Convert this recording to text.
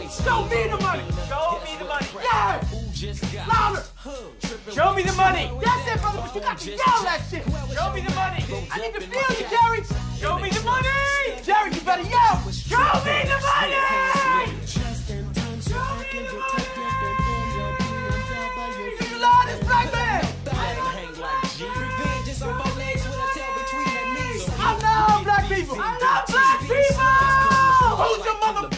Show me the money. Show me the money. Yeah. Louder. Show me the money. That's it, brother, but you got to yell that shit. Show me the money. I need to feel you, Jerry. Show me the money. Jerry, you better yell. Show me the money. You the loudest black man. I love black people. I love black people. Who's your mother?